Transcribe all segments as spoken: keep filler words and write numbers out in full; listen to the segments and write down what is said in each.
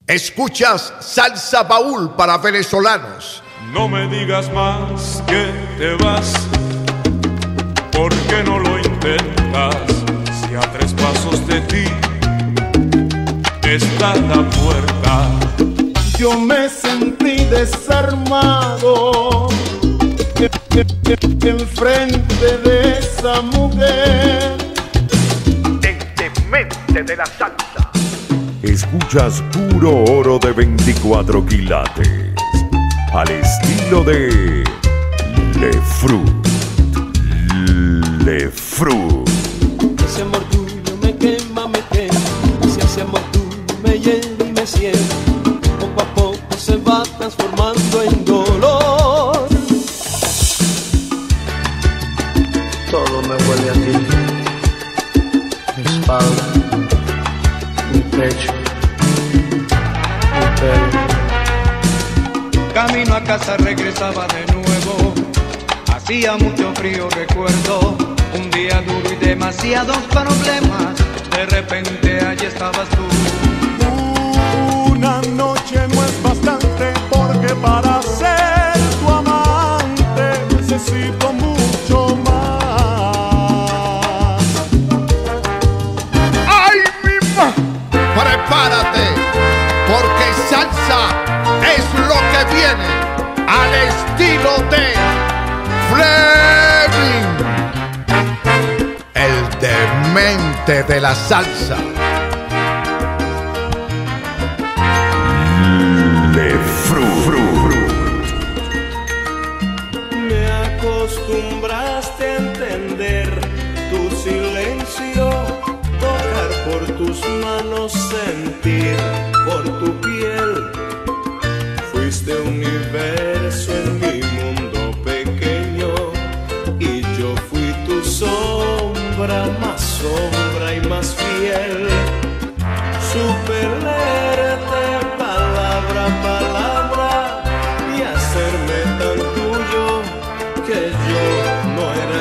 Escuchas Salsa Baúl para venezolanos. No me digas más que te vas, ¿por qué no lo intentas? Si a tres pasos de ti está la puerta. Yo me sentí desarmado enfrente de esa mujer. El demente de la salsa. Escuchas puro oro de veinticuatro quilates, al estilo de Le Fruit. Le Fruit. Ese amor tuyo me quema, me quema. Si ese amor tuyo me llena y me ciega, poco a poco se va transformando en dolor. Todo me huele a ti, mi espalda, mi pecho, mi pelo. Camino a casa regresaba de nuevo, hacía mucho frío recuerdo, un día duro y demasiados problemas, de repente allí estabas tú. Una noche no es bastante, porque para ser tu amante necesito mucho más. ¡Ay, mi ma! Prepárate, porque salsa es lo que viene al estilo de Fleming, el demente de la salsa. Le Fruit. Me acostumbraste a entender tu silencio, tocar por tus manos, sentir por tu piel. Fuiste universo en mi mundo pequeño y yo fui tu sombra, más sombra y más fiel. Supe leerte palabra a palabra y hacerme tan tuyo que yo no era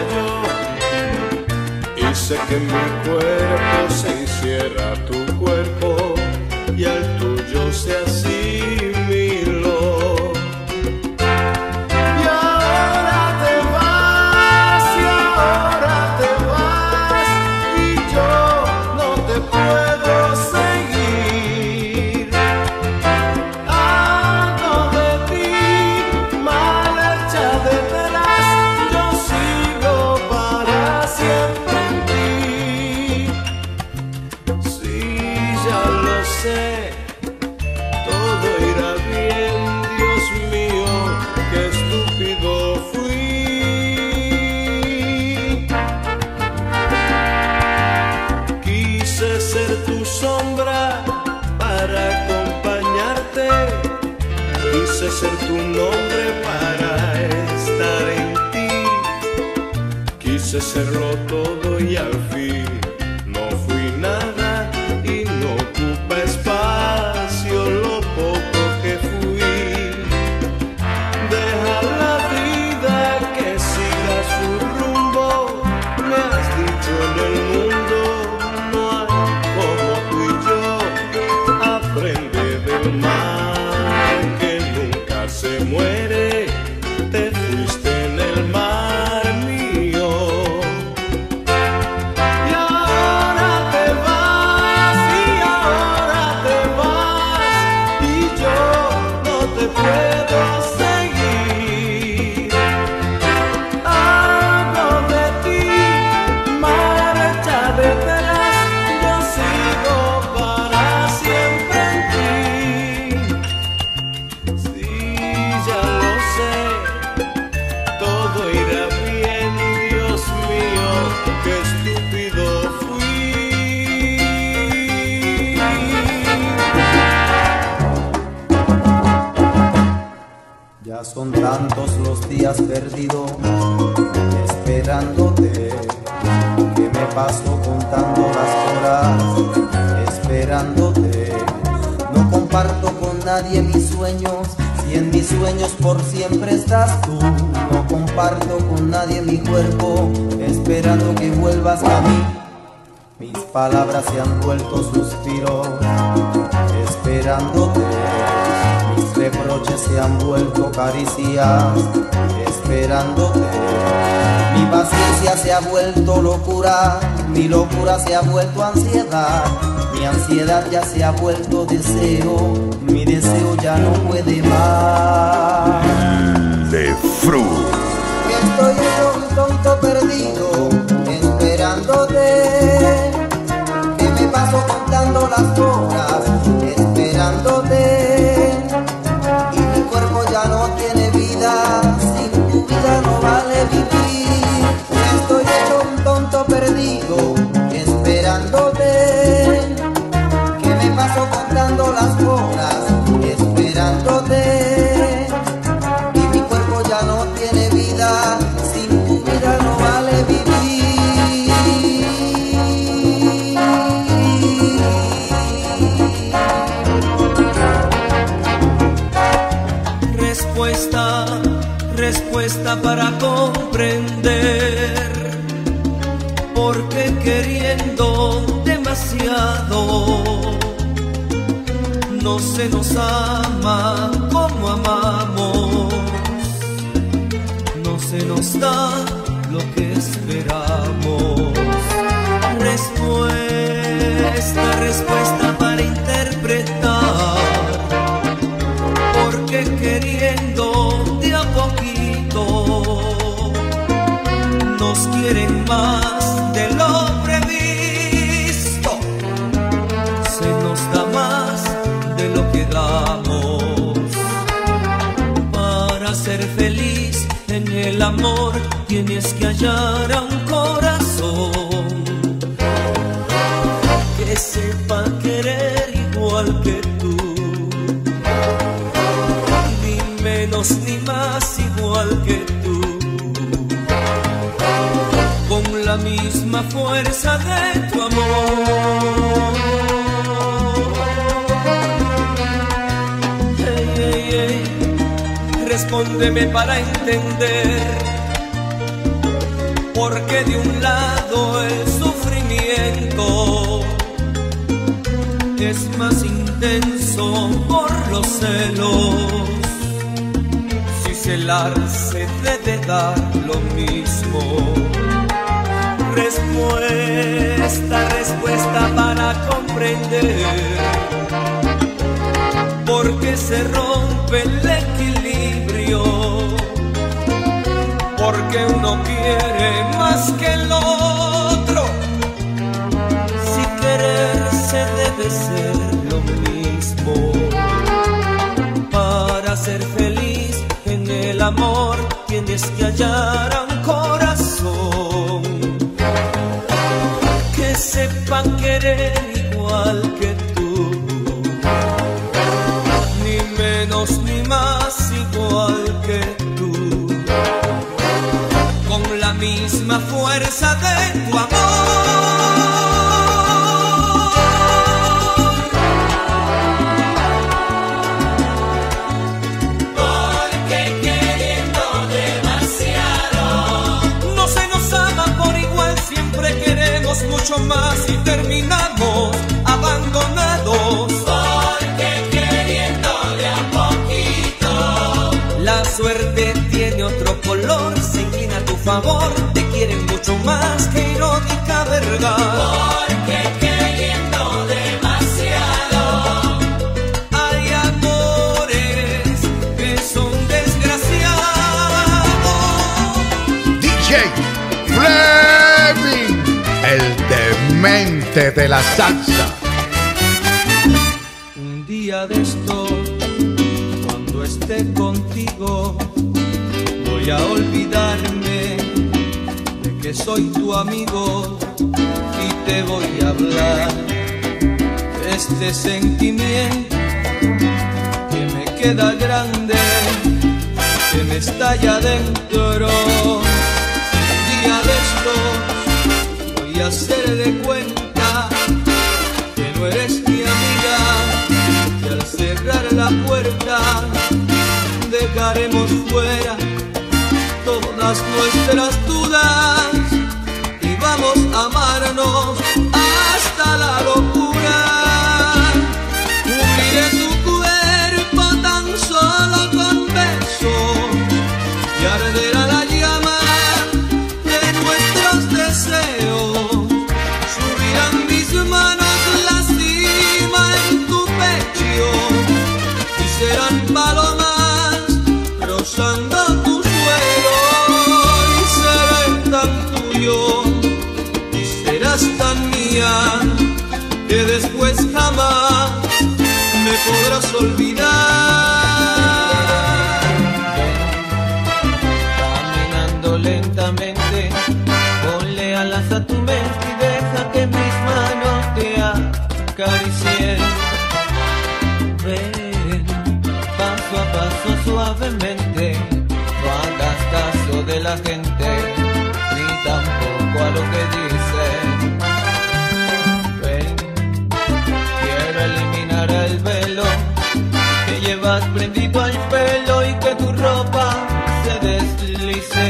yo. Hice que mi cuerpo se hiciera tu cuerpo y al tuyo se asimiló. Y ahora te vas, y ahora te vas, y yo no te puedo seguir. Ando de ti, mal hecha detrás, yo sigo para siempre en ti. Sí, ya lo sé, todo irá bien, Dios mío, qué estúpido fui. Quise ser tu sombra para acompañarte, quise ser tu nombre para estar en ti, quise serlo todo y al fin no fui nada y no ocupa espacio lo poco que fui. Deja la vida que siga su rumbo, me has dicho en el mundo no hay como tú y yo. Aprende del mar que nunca se muere, te fuiste en el mar mío. Y ahora te vas, y ahora te vas, y yo no te puedo seguir. Hablo de ti, marcha detrás, yo sigo para siempre en ti. Sí, ya lo sé, todo irá bien, Dios mío, qué estúpido fui. Ya son tantos los días perdidos esperándote, que me paso contando las horas esperándote. No comparto con nadie mis sueños, si en mis sueños por siempre estás tú. No comparto con nadie mi cuerpo, esperando que vuelvas a mí. Mis palabras se han vuelto suspiros, esperando esperándote. Mis reproches se han vuelto caricias, esperándote. Mi paciencia se ha vuelto locura, mi locura se ha vuelto ansiedad. Mi ansiedad ya se ha vuelto deseo, mi deseo ya no puede más. Le Fru. Estoy hecho un tonto perdido, esperándote. Que me paso contando las horas, esperándote. Y mi cuerpo ya no tiene vida, sin tu vida no vale vivir. Estoy hecho un tonto perdido, esperándote. Que me paso contando las horas, esperándote. Y mi cuerpo ya no tiene vida, sin tu vida no vale vivir. Respuesta, respuesta para comprender, porque queriendo demasiado no se nos ama como amamos, no se nos da lo que esperamos. Respuesta, respuesta para interpretar, porque queriendo de a poquito nos quieren más de lo previsto, se nos da más de lo que damos. Para ser feliz en el amor tienes que hallar a un corazón que sepa querer igual que tú, ni menos ni más igual que tú, con la misma fuerza de tu amor. Hey, hey, hey. Respóndeme para entender, porque de un lado el sufrimiento es más intenso por los celos. Si celar se debe dar lo mismo. Respuesta, respuesta para comprender, porque se rompe el equilibrio, porque uno quiere más que el otro. Si quererse debe ser lo mismo. Para ser feliz en el amor tienes que hallar a un corazón que sepa querer igual que tú, ni menos ni más igual que tú, con la misma fuerza de tu amor. Porque queriendo demasiado no se nos ama por igual, siempre queremos mucho más y terminamos abandonados. Porque queriendo de a poquito la suerte tiene otro color, se inclina a tu favor, te quieren mucho más que irónica verdad. Porque queriendo demasiado hay amores que son desgraciados. D J Fleming, el demente de la salsa. Un día de esto, cuando esté contigo, voy a olvidarme de que soy tu amigo y te voy a hablar de este sentimiento que me queda grande, que me estalla dentro. Un día de estos voy a hacer de cuenta que no eres mi amiga, y al cerrar la puerta dejaremos fuera todas nuestras dudas y vamos a amarnos hasta la locura. Cubriré palomas rozando tu suelo, y seré tan tuyo y serás tan mía que después jamás me podrás olvidar. Caminando lentamente, ponle alas a tu mente y deja que mis manos te acaricien. Ven, paso a paso suavemente, no hagas caso de la gente, ni tampoco a lo que dicen. Ven, quiero eliminar el velo que llevas prendido al pelo y que tu ropa se deslice.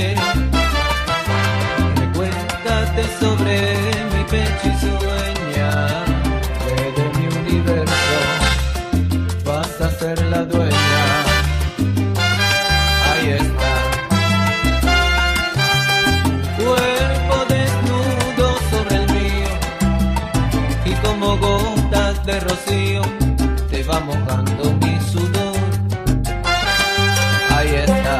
Recuéstate sobre mi pecho y sueña que de mi universo vas a ser la dueña. Ahí está. Cuerpo desnudo sobre el mío y como gotas de rocío te va mojando mi sudor. Ahí está.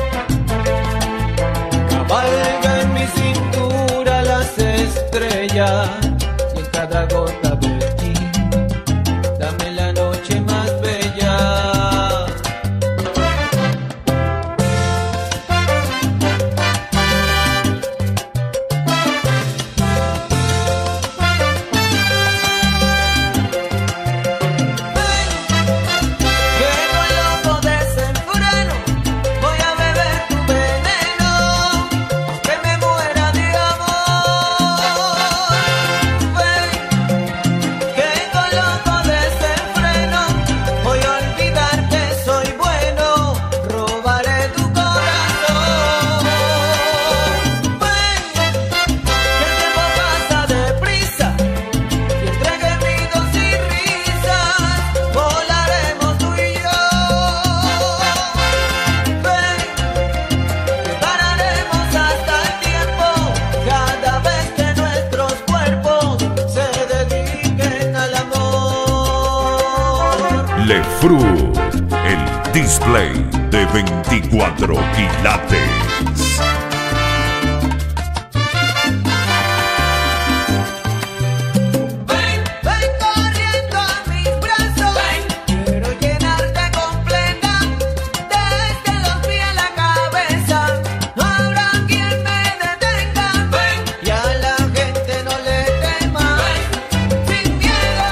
Cabalga en mi cintura las estrellas y en cada gota de ti dame la noche más bella. Llego loco desenfreno, voy a beber tu veneno, que me muera de amor. Ven, llego loco desenfreno, voy a olvidar que soy bueno, robaré tu corazón. Ven, que el tiempo pasa deprisa y entre gemidos y risas volaremos tú y yo. Ven, que pararemos hasta el tiempo cada vez que nuestros cuerpos se dediquen al amor. Le Fruit, el display de veinticuatro quilates. Ven, ven corriendo a mis brazos. Ven, quiero llenarte completa desde los pies a la cabeza. No habrá quien me detenga. Ven, y a la gente no le tema. Ven, sin miedo.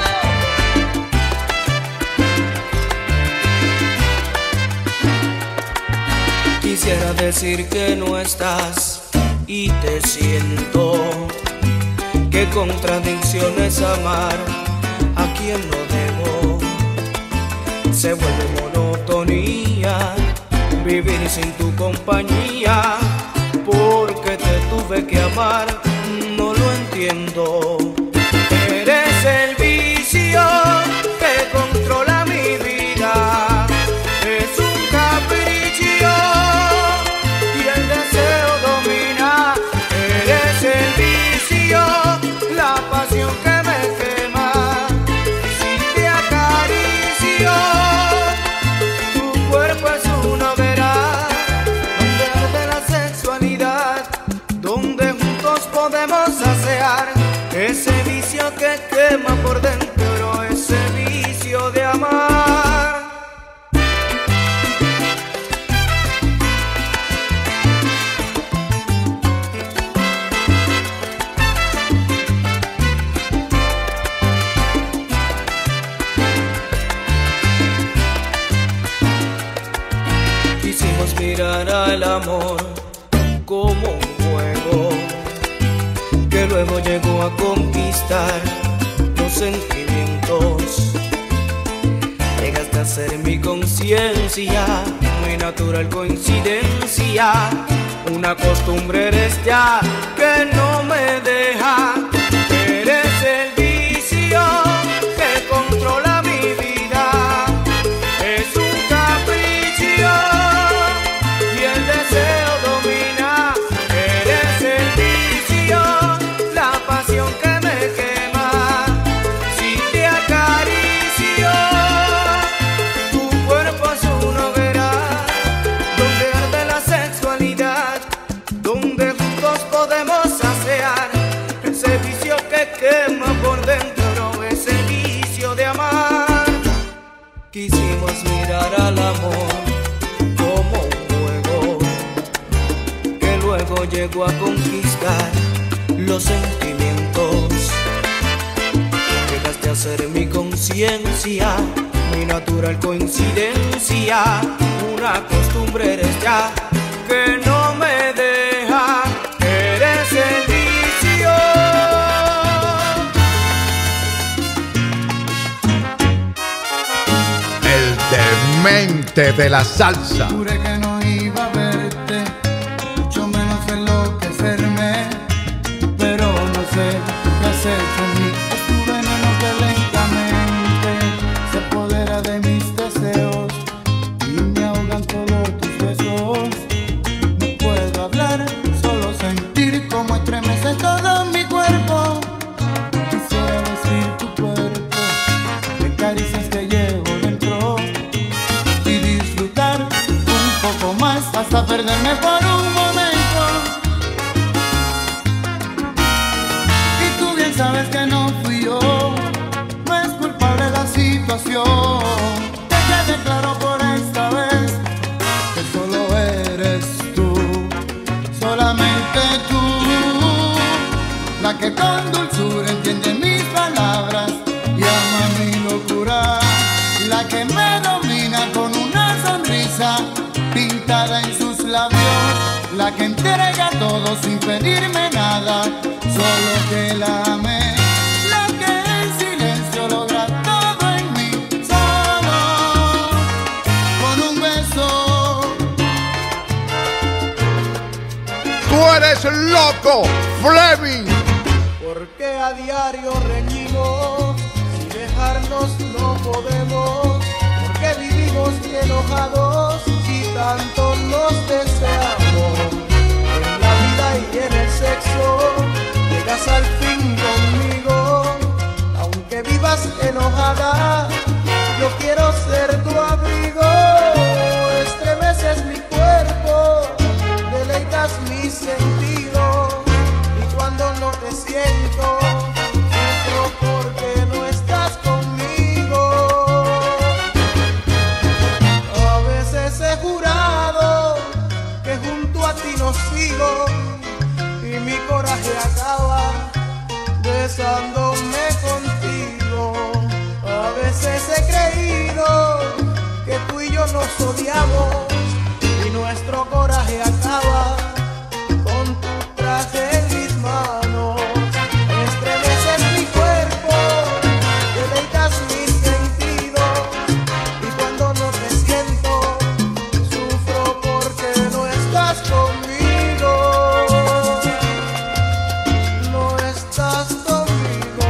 Quisiera decir que no estás y te siento. Qué contradicción es amar a quien no debo. Se vuelve monotonía vivir sin tu compañía. Porque te tuve que amar, no lo entiendo. Eres el vicio que controla mi vida. Es un capricho y el deseo domina. Eres el vicio, la pasión que me quema. Si te acaricio, tu cuerpo es una hoguera donde arde la sensualidad, donde juntos podemos saciar ese vicio que quema por dentro, ese vicio de amar. Quisimos mirar al amor como un juego que luego llegó a conquistar los sentimientos. Llegaste a ser mi conciencia, muy natural coincidencia. Una costumbre eres ya que no me deja. Eres el vicio que controla mi vida. Es un capricho y el deseo domina. Eres el vicio, la pasión que me quema. Si te acaricio, tu cuerpo es quisimos mirar al amor como un juego que luego llegó a conquistar los sentimientos. Llegaste a ser mi conciencia, mi natural coincidencia, una costumbre eres ya que no me deja, eres el vicio. El demente de la salsa. Juré que no iba a verte, mucho menos enloquecerme, pero no sé qué hacer con mí. Es tu veneno que lentamente se apodera de mis deseos y me ahogan todos tus besos. No puedo hablar, solo sentir cómo estremece todo mi cuerpo. Quisiera decir tu cuerpo, de caricias que llevo dentro y disfrutar un poco más hasta perderme por un momento. Y tú bien sabes que no fui yo, no es culpable la situación. Te quede claro por esta vez que solo eres tú, solamente tú, la que con dulzura entiende mis palabras y ama mi locura, la que me domina con una sonrisa pintada en sus labios, la que entrega todo sin pedirme nada, solo que la ame, la que en silencio logra todo en mí, solo con un beso. Tú eres loco, Fleming. Porque a diario reñimos, sin dejarnos no podemos, porque vivimos enojados y tanto nos deseamos. En la vida y en el sexo, llegas al fin conmigo, aunque vivas enojada, yo quiero ser tu abrigo. Estremeces mi cuerpo, deleitas mis sentidos, y cuando no te siento, sufro porque no estás conmigo. A veces he jurado que junto a ti no sigo, y mi coraje acaba besándome contigo. A veces he creído que tú y yo nos odiamos, y nuestro coraje acaba con tu traje en mis manos. Estremeces mi cuerpo, deleitas mis sentidos, y cuando no te siento, sufro porque no estás conmigo. No estás conmigo.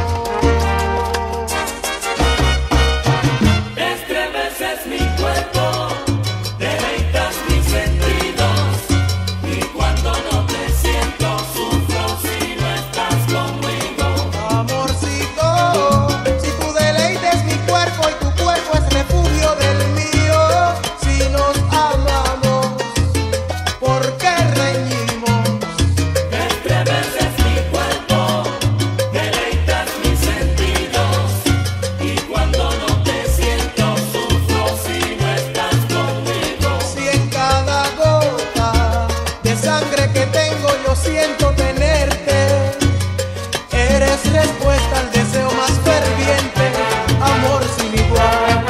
Estremeces mi cuerpo, deleitas mis sentidos, y cuando no te siento, sufro si no estás conmigo. Amorcito, si tú deleites mi cuerpo y tu cuerpo es refugio del mío, si nos amamos, ¿por qué reñimos? Estremeces mi cuerpo, deleitas mis sentidos, y cuando no te siento, sufro si no estás conmigo. Si en cada gota de sangre que tengo yo siento tenerte, eres respuesta al deseo más ferviente, amor sin igual.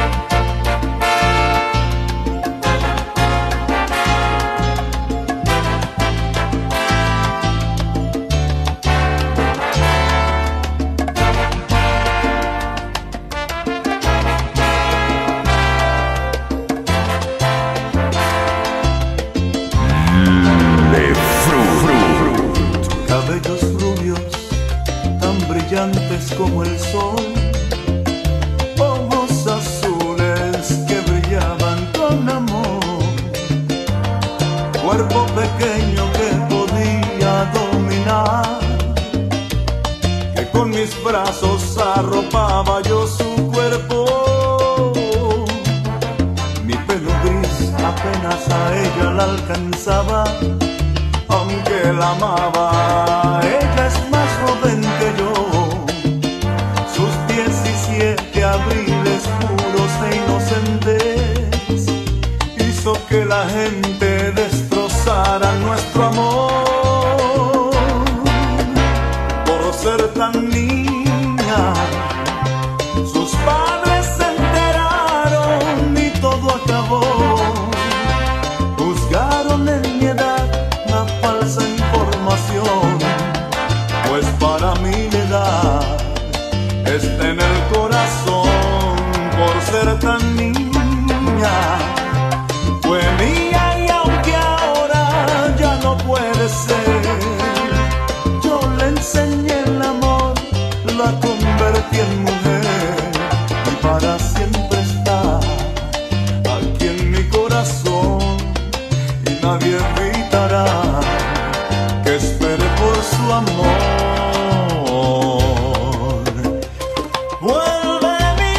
Le Fruit. Cabellos rubios, tan brillantes como el sol, ojos azules que brillaban con amor, cuerpo pequeño que podía dominar, que con mis brazos arropaba yo su cuerpo. Mi pelo gris apenas a ella la alcanzaba, aunque la amaba, ella es más joven que yo. Sus diecisiete abriles puros e inocentes acabó. Juzgaron en mi edad la falsa información, pues para mí la edad está en el corazón. Por ser tan niña fue mía, y aunque ahora ya no puede ser, yo le enseñé el amor, la convertí en mujer, y para siempre está aquí en mi corazón. Y nadie evitará que espere por su amor. Vuelve mi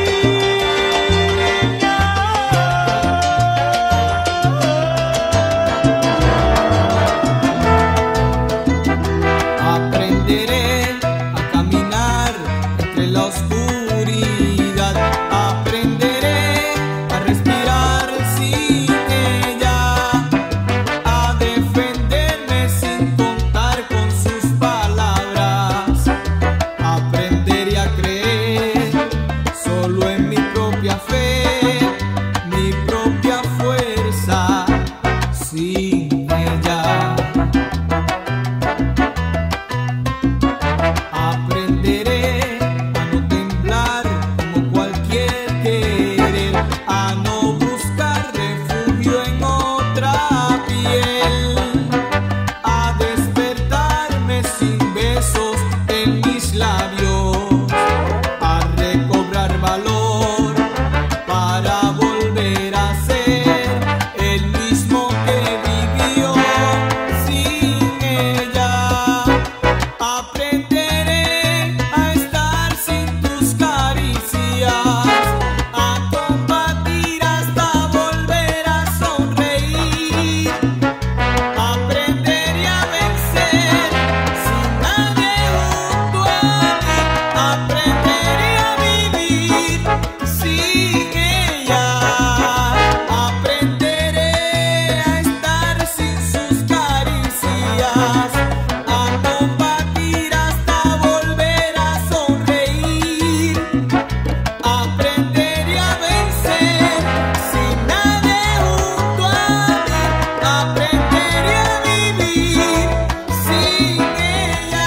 niña. Aprenderé a caminar entre la oscuridad, aprenderé a respirar sin ella, a defenderme sin contar con sus palabras, aprenderé a creer solo en mi propia fe, mi propia fuerza sin ella. Aprenderé a no temblar como cualquier querer, a no buscar refugio en otra piel, a despertarme sin besos en mis labios, a recobrar valor para volver a ser el mismo que vivió sin ella. Aprenderé a estar sin tus caricias, a combatir hasta volver a sonreír. Aprenderé a vencer sin nadie junto a mí. Aprenderé a vivir sin ella. Aprenderé a estar sin sus caricias, a combatir hasta volver a sonreír. Aprenderé a vencer sin nadie junto a mí. Aprenderé a vivir sin ella.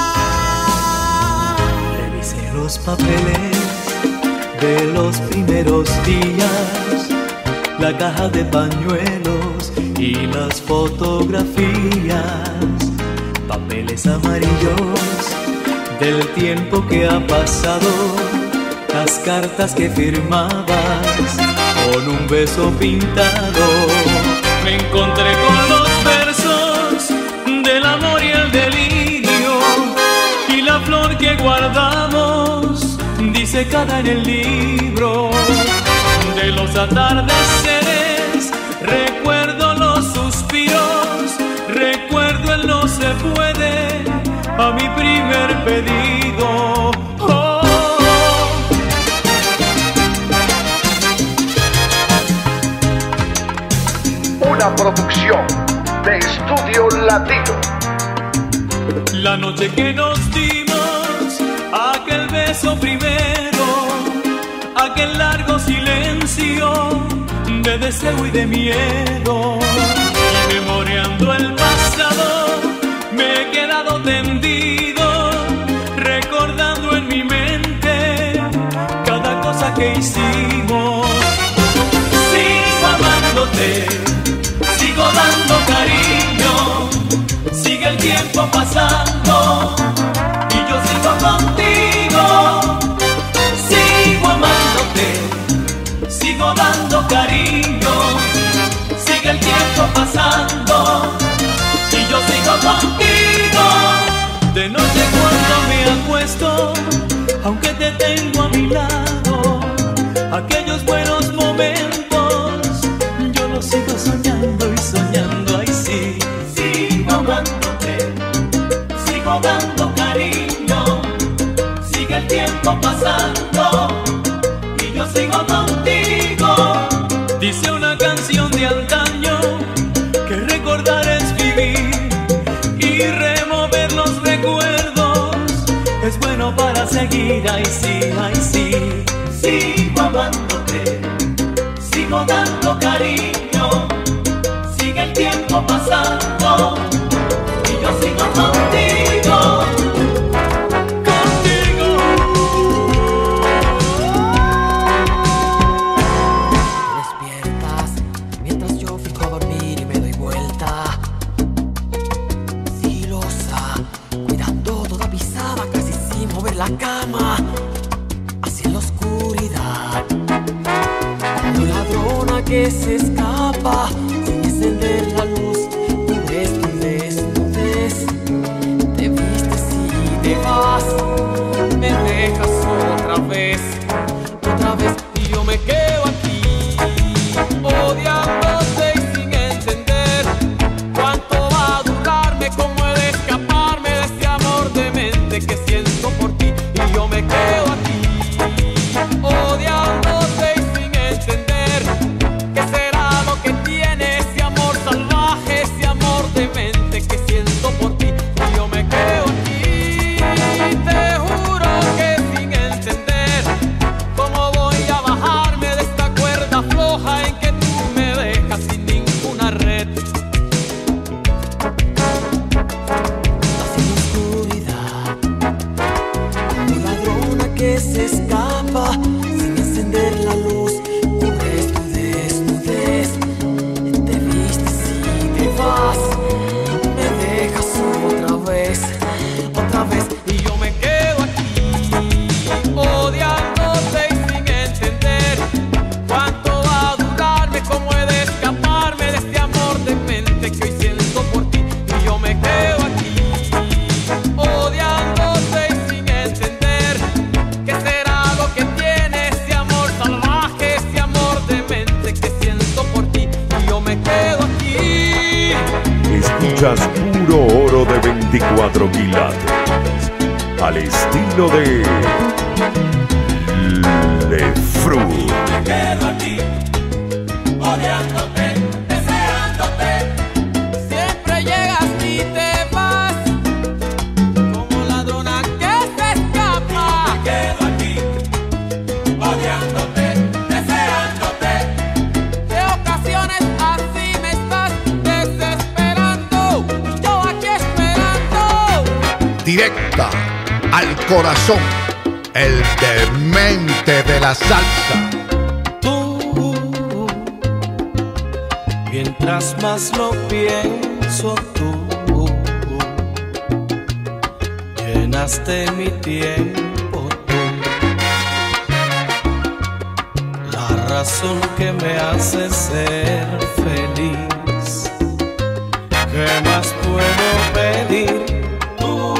Revisé los papeles de los primeros días, la caja de pañuelos y las fotografías, papeles amarillos del tiempo que ha pasado, las cartas que firmabas con un beso pintado. Me encontré con los versos del amor y el delirio, y la flor que guardamos disecada en el libro. De los atardeceres recuerdo los suspiros, recuerdo el no se puede a mi primer pedido. Oh. Una producción de Estudio Latino. La noche que nos dimos aquel beso primero, aquel largo silencio de deseo y de miedo, y memoreando el pasado me he quedado tendido, recordando en mi mente cada cosa que hicimos. Sigo amándote, sigo dando cariño, sigue el tiempo pasando y yo sigo contigo. Sigo amándote, sigo dando cariño, sigue el tiempo pasando y yo sigo contigo. De noche cuando me acuesto, aunque te tengo a mi lado, aquellos buenos momentos yo los sigo soñando y soñando. Ay sí, sigo amándote, sigo dando cariño, sigue el tiempo pasando y yo sigo contigo. Dice una canción de antaño que recordar es vivir y remover los recuerdos es bueno para seguir. Ay sí, ay sí, sigo amándote, sigo sigo dando cariño, sigue el tiempo pasando y yo sigo contigo, contigo. Despiertas mientras yo fijo a dormir y me doy vuelta, sigilosa, cuidando toda pisada, casi sin mover la cama, hacia la oscuridad, como ladrona que se escapa sin encender la luz. Tu desnudez, desnudez, te vistes y te vas, me dejas otra vez, otra vez, y yo me quedo aquí, odiándote y sin entender cuánto va a durarme, cómo he de escaparme de este amor demente que siento por ti, y yo me quedo aquí, odiándote y sin entender qué será lo que tiene ese amor salvaje, ese amor demente que siento por ti, y yo me quedo aquí, te juro que sin entender cómo voy a bajarme de esta cuerda floja en que tú me dejas sin ninguna red. Hacia la oscuridad, como ladrona que se escapa sin encender la luz, cubres tu desnudez, te vistes y te vas, me dejas otra vez, otra vez, y yo me quedo aquí, odiándote y sin entender cuánto va a durarme, cómo he de escaparme de este amor demente que hoy siento por ti, y yo me quedo aquí, odiándote y sin entender qué será lo que tiene ese amor salvaje, ese amor demente que siento por ti, y yo me quedo aquí. Escuchas puro oro de veinticuatro quilates, al estilo de Lefru. Me quedo aquí, odiándote, deseándote. Siempre llegas y te vas, como ladrona que se escapa. Me quedo aquí, odiándote, deseándote. De ocasiones así me estás desesperando, yo aquí esperando. Directa al corazón, el demente de la salsa. Tú, mientras más lo pienso, tú llenaste mi tiempo, tú, la razón que me hace ser feliz. ¿Qué más puedo pedir? Tú,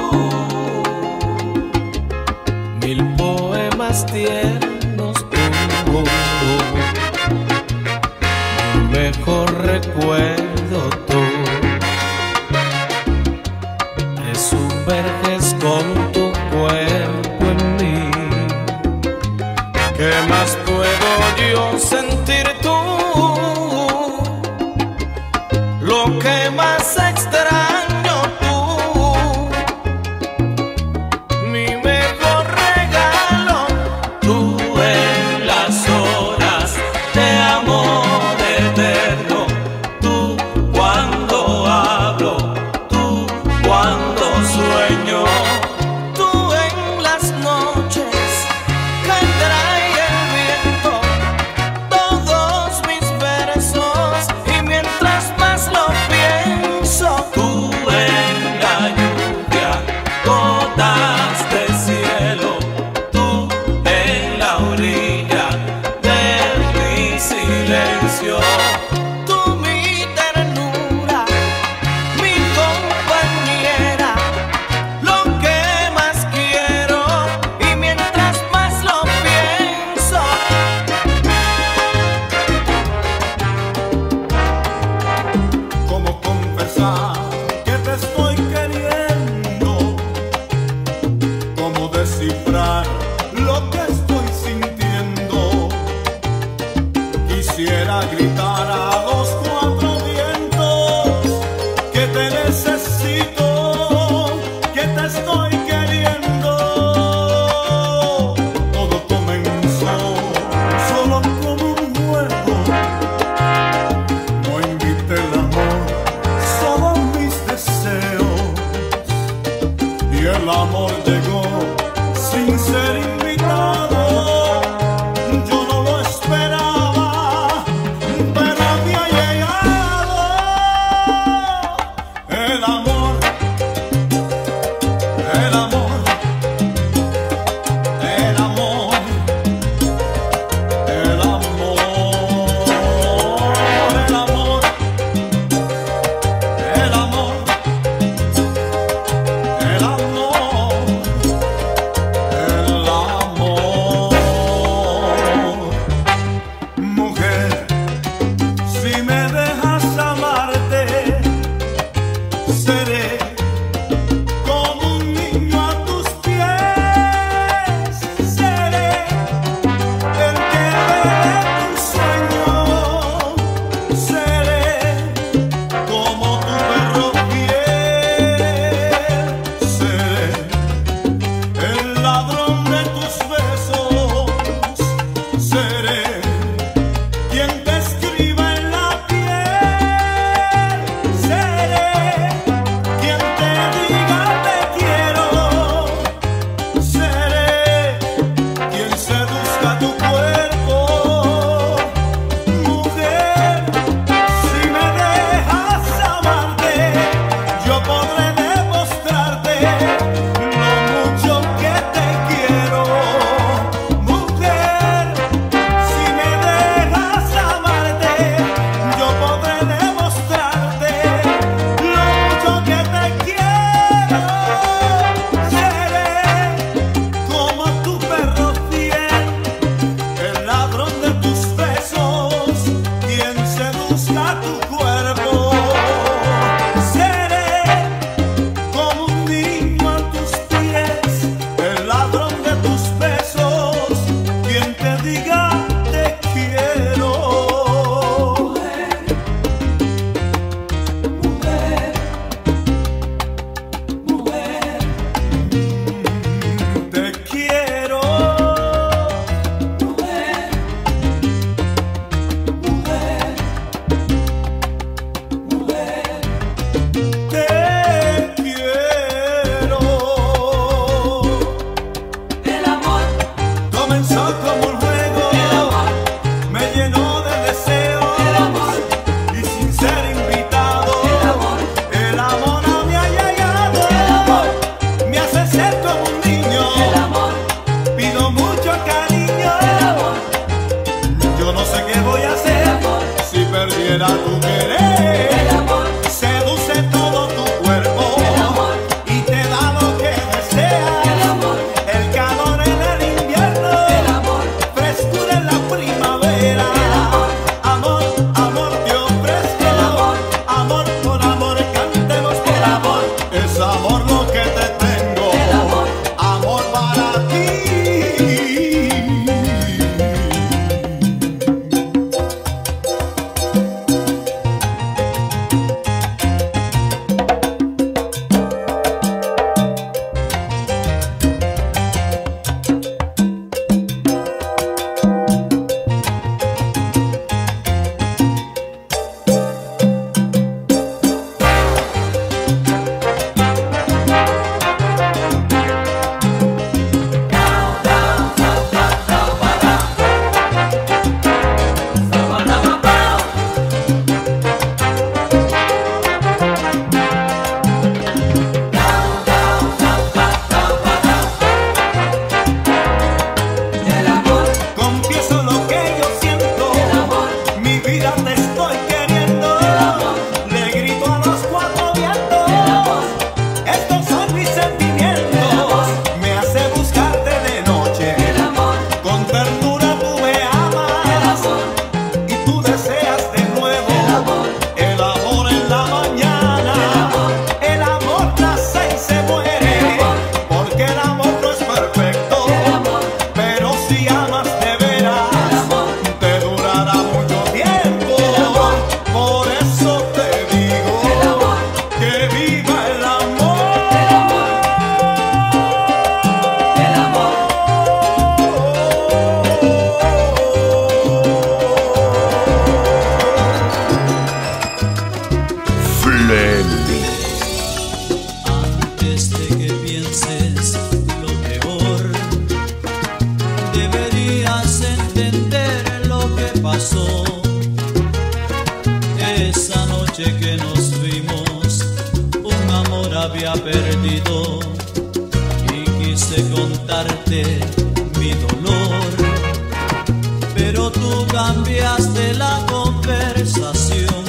mil poemas tiernos, tú, mi mejor recuerdo, tú, te sumerges con tu cuerpo en mí. ¿Qué más puedo yo sentir, tú? Lo que más extraño, tú, mi mejor regalo, tú en las horas de amor eterno, tú cuando hablo, tú cuando sueño, tú en las noches que trae el viento todos mis versos, y mientras más lo pienso, tú en la lluvia, gotas de cielo, tú en la orilla de mi silencio, tú mi ternura, mi compañera, lo que más quiero, y mientras más lo pienso, ¿Cómo confesar que te estoy queriendo? ¿Cómo descifrar lo que estoy sintiendo? Quisiera gritar a los cuatro vientos que te necesito, que te estoy queriendo. Todo comenzó solo como un juego pudiera tu querer. El amor seduce todo tu cuerpo. El amor y te da lo que deseas. El amor El calor en el invierno. El amor Frescura en la primavera. El amor Amor, amor te ofrezco. El amor Amor por amor cantemos por El amor. amor Es amor lo que te tengo. El amor Amor para ti. El amor Confieso lo que yo siento. El amor Mi vida te estoy queriendo. El amor Le grito a los cuatro vientos. El amor Estos son mis sentimientos. El amor Me hace buscarte de noche. El amor Con ternura tú me El amas. amor Y tú deseas de nuevo. El amor El amor en la mañana. El amor El amor nace y se muere. El amor Porque el amor no es perfecto. El amor Pero si amas de veras, El amor te durará mucho tiempo. El amor Por eso te digo El amor que viva el amor. El amor El amor Flemmy. Antes de que pienses lo peor, deberías entender lo que pasó. Esa noche que nos fuimos, un amor había perdido y quise contarte mi dolor. Pero tú cambiaste la conversación,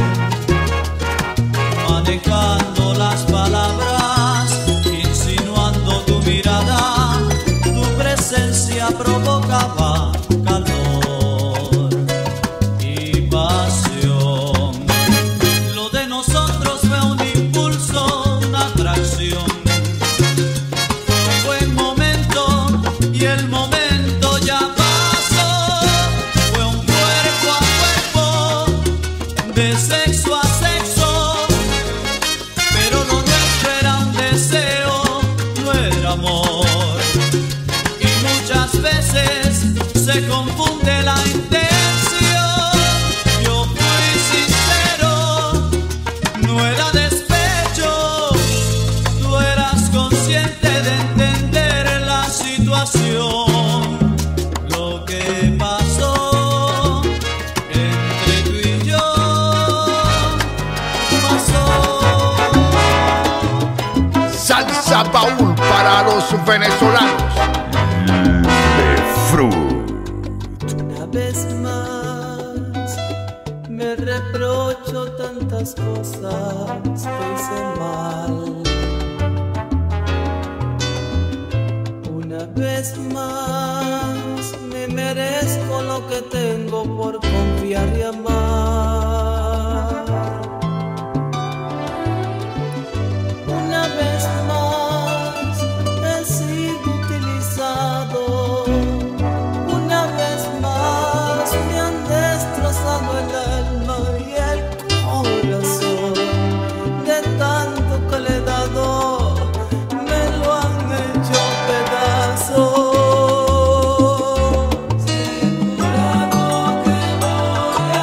manejando las palabras, insinuando tu mirada, tu presencia provocaba calor y pasión. Lo de nosotros fue un impulso, una atracción. Fue un buen momento y el momento ya pasó. Fue un cuerpo a cuerpo, de sexo a sexo. Pero lo nuestro era un deseo, no era amor. Y muchas veces se confunde la intención. Yo fui sincero, no era despecho. Tú eras consciente de entender la situación. Lo que pasó entre tú y yo pasó. Salsa baúl para los venezolanos. Le Fruit. Una vez más me reprocho tantas cosas que hice mal. Una vez más me merezco lo que tengo por confiar y amar. Una vez más he sido utilizado. Una vez más me han destrozado el alma y el corazón. De tanto que le he dado, me lo han hecho pedazos. Jurado que voy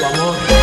tu amor.